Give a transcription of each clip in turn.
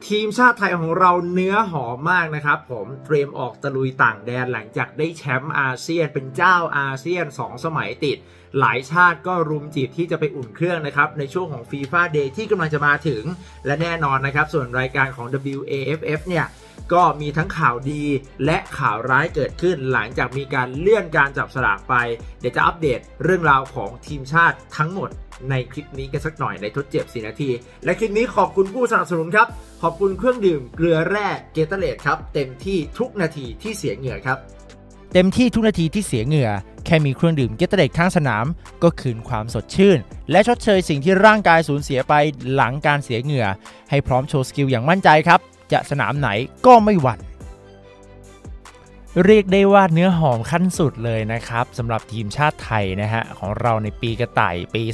ทีมชาติไทยของเราเนื้อหอมมากนะครับผมเตรียมออกตะลุยต่างแดนหลังจากได้แชมป์อาเซียนเป็นเจ้าอาเซียน2สมัยติดหลายชาติก็รุมจีบที่จะไปอุ่นเครื่องนะครับในช่วงของ FIFA Day ที่กำลังจะมาถึงและแน่นอนนะครับส่วนรายการของ WAFF เนี่ยก็มีทั้งข่าวดีและข่าวร้ายเกิดขึ้นหลังจากมีการเลื่อนการจับสลากไปเดี๋ยวจะอัปเดตเรื่องราวของทีมชาติทั้งหมดในคลิปนี้กันสักหน่อยในทดเจ็บ4นาทีและคลิปนี้ขอบคุณผู้สนับสนุนครับขอบคุณเครื่องดื่มเกลือแร่เกเตอร์เลดครับเต็มที่ทุกนาทีที่เสียเหงื่อครับเต็มที่ทุกนาทีที่เสียเหงื่อแค่มีเครื่องดื่มเกเตอร์เลดข้างสนามก็คืนความสดชื่นและชดเชยสิ่งที่ร่างกายสูญเสียไปหลังการเสียเหงื่อให้พร้อมโชว์สกิลอย่างมั่นใจครับจะสนามไหนก็ไม่หวั่นเรียกได้ว่าเนื้อหอมขั้นสุดเลยนะครับสำหรับทีมชาติไทยนะฮะของเราในปีกระต่ายปี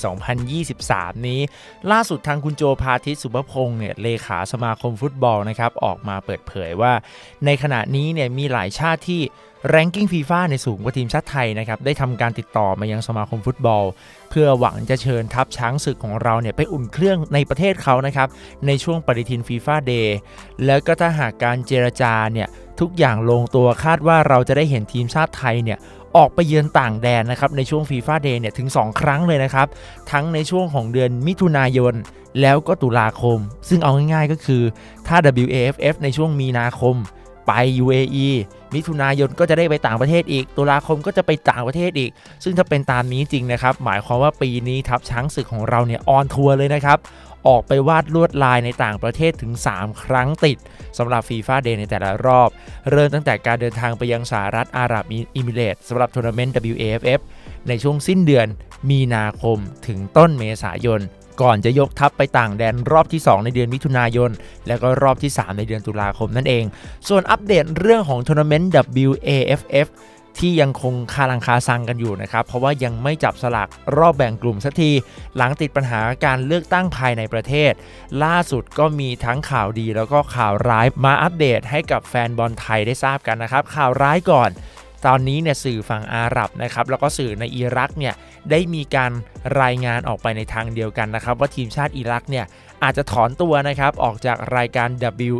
2023 นี้ล่าสุดทางคุณโจพาทิตสุภพงศ์เนี่ยเลขาสมาคมฟุตบอลนะครับออกมาเปิดเผยว่าในขณะนี้เนี่ยมีหลายชาติที่แรงกิ้งฟีฟ่าในสูงกว่าทีมชาติไทยนะครับได้ทำการติดต่อมายังสมาคมฟุตบอลเพื่อหวังจะเชิญทัพช้างศึกของเราเนี่ยไปอุ่นเครื่องในประเทศเขานะครับในช่วงปฏิทินฟีฟ่าเดย์แล้วก็ถ้าหากการเจรจาเนี่ยทุกอย่างลงตัวคาดว่าเราจะได้เห็นทีมชาติไทยเนี่ยออกไปเยือนต่างแดนนะครับในช่วงฟีฟ่าเดย์เนี่ยถึง2ครั้งเลยนะครับทั้งในช่วงของเดือนมิถุนายนแล้วก็ตุลาคมซึ่งเอาง่ายๆก็คือถ้า WAFF ในช่วงมีนาคมไป UAE มิถุนายนก็จะได้ไปต่างประเทศอีกตุลาคมก็จะไปต่างประเทศอีกซึ่งถ้าเป็นตามนี้จริงนะครับหมายความว่าปีนี้ทัพช้างศึกของเราเนี่ยออนทัวร์เลยนะครับออกไปวาดลวดลายในต่างประเทศถึง3ครั้งติดสำหรับ FIFA Day ในแต่ละรอบเริ่มตั้งแต่การเดินทางไปยังสหรัฐอาหรับเอมิเรตส์สำหรับทัวร์นาเมนต์ WAFF ในช่วงสิ้นเดือนมีนาคมถึงต้นเมษายนก่อนจะยกทัพไปต่างแดนรอบที่2ในเดือนมิถุนายนแล้วก็รอบที่3ในเดือนตุลาคมนั่นเองส่วนอัปเดตเรื่องของทัวร์นาเมนต์ WAFF ที่ยังคงคาลังคาซังกันอยู่นะครับเพราะว่ายังไม่จับสลากรอบแบ่งกลุ่มสักทีหลังติดปัญหาการเลือกตั้งภายในประเทศล่าสุดก็มีทั้งข่าวดีแล้วก็ข่าวร้ายมาอัปเดตให้กับแฟนบอลไทยได้ทราบกันนะครับข่าวร้ายก่อนตอนนี้เนี่ยสื่อฝั่งอาหรับนะครับแล้วก็สื่อในอิรักเนี่ยได้มีการรายงานออกไปในทางเดียวกันนะครับว่าทีมชาติอิรักเนี่ยอาจจะถอนตัวนะครับออกจากรายการ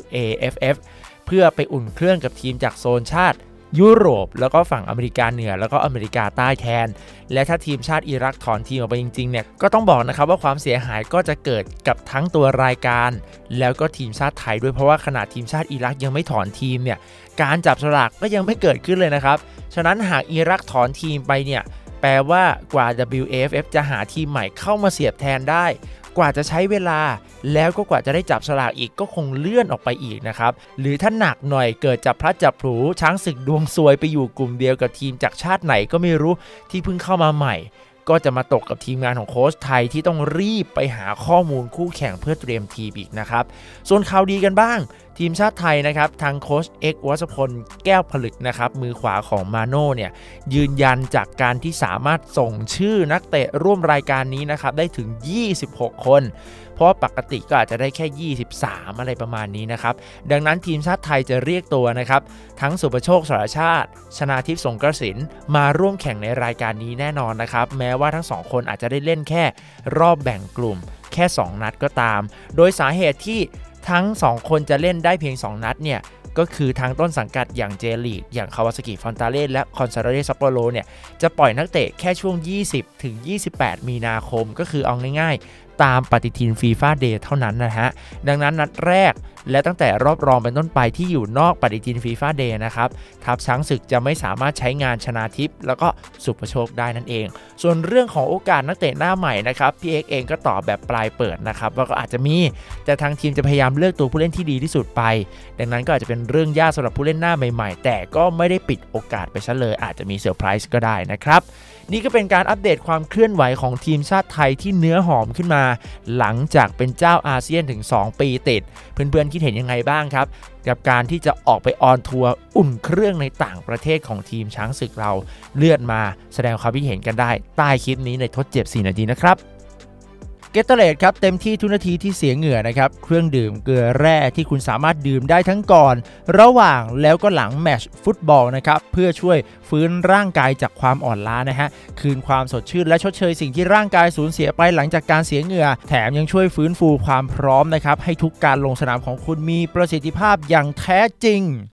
WAFF เพื่อไปอุ่นเครื่องกับทีมจากโซนชาติยุโรปแล้วก็ฝั่งอเมริกาเหนือแล้วก็อเมริกาใต้แทนและถ้าทีมชาติอิรักถอนทีมออกไปจริงๆเนี่ยก็ต้องบอกนะครับว่าความเสียหายก็จะเกิดกับทั้งตัวรายการแล้วก็ทีมชาติไทยด้วยเพราะว่าขณะทีมชาติอิรักยังไม่ถอนทีมเนี่ยการจับสลากก็ยังไม่เกิดขึ้นเลยนะครับฉะนั้นหากอิรักถอนทีมไปเนี่ยแปลว่ากว่า WAFF จะหาทีมใหม่เข้ามาเสียบแทนได้กว่าจะใช้เวลาแล้วก็กว่าจะได้จับสลากอีกก็คงเลื่อนออกไปอีกนะครับหรือถ้าหนักหน่อยเกิดจับพลัดจับผลูช้างศึกดวงซวยไปอยู่กลุ่มเดียวกับทีมจากชาติไหนก็ไม่รู้ที่เพิ่งเข้ามาใหม่ก็จะมาตกกับทีมงานของโค้ชไทยที่ต้องรีบไปหาข้อมูลคู่แข่งเพื่อเตรียมทีมอีกนะครับส่วนข่าวดีกันบ้างทีมชาติไทยนะครับทางโค้ชเอกวัชพลแก้วผลึกนะครับมือขวาของมาโน่เนี่ยยืนยันจากการที่สามารถส่งชื่อนักเตะร่วมรายการนี้นะครับได้ถึง26คนเพราะปกติก็อาจจะได้แค่23อะไรประมาณนี้นะครับดังนั้นทีมชาติไทยจะเรียกตัวนะครับทั้งสุภโชคสารชาติชนาทิพย์สงกระสินมาร่วมแข่งในรายการนี้แน่นอนนะครับแม้ว่าทั้ง2คนอาจจะได้เล่นแค่รอบแบ่งกลุ่มแค่2นัดก็ตามโดยสาเหตุที่ทั้ง2คนจะเล่นได้เพียง2นัดเนี่ยก็คือทางต้นสังกัดอย่างเจลีกอย่างคาวาซากิฟอนตาเล่และคอนซาโดเรซัปโปโรเนี่ยจะปล่อยนักเตะแค่ช่วง20ถึง28มีนาคมก็คือเอาง่ายๆตามปฏิทินฟีฟ่าเดย์เท่านั้นนะฮะดังนั้นนัดแรกและตั้งแต่รอบรองเป็นต้นไปที่อยู่นอกปฏิทินฟีฟ่าเดย์นะครับทัพช้างศึกจะไม่สามารถใช้งานชนาทิพย์แล้วก็สุภโชคได้นั่นเองส่วนเรื่องของโอกาสนักเตะหน้าใหม่นะครับพี่เอกเองก็ตอบแบบปลายเปิดนะครับว่าก็อาจจะมีแต่ทางทีมจะพยายามเลือกตัวผู้เล่นที่ดีที่สุดไปดังนั้นก็อาจจะเป็นเรื่องยากสำหรับผู้เล่นหน้าใหม่ๆแต่ก็ไม่ได้ปิดโอกาสไปซะเลยอาจจะมีเซอร์ไพรส์ก็ได้นะครับนี่ก็เป็นการอัปเดตความเคลื่อนไหวของทีมชาติไทยที่เนื้อหอมขึ้นมาหลังจากเป็นเจ้าอาเซียนถึง2ปีติดเพื่อนๆคิดเห็นยังไงบ้างครับกับการที่จะออกไปออนทัวร์อุ่นเครื่องในต่างประเทศของทีมช้างศึกเราเลื่อนมาแสดงความคิดเห็นกันได้ใต้คลิปนี้ในทดเจ็บ4นาทีนะครับเกตเตอร์เลดครับเต็มที่ทุกนาทีที่เสียเหงื่อนะครับเครื่องดื่มเกลือแร่ที่คุณสามารถดื่มได้ทั้งก่อนระหว่างแล้วก็หลังแมตช์ฟุตบอลนะครับเพื่อช่วยฟื้นร่างกายจากความอ่อนล้านะฮะคืนความสดชื่นและชดเชยสิ่งที่ร่างกายสูญเสียไปหลังจากการเสียเหงื่อแถมยังช่วยฟื้นฟูความพร้อมนะครับให้ทุกการลงสนามของคุณมีประสิทธิภาพอย่างแท้จริง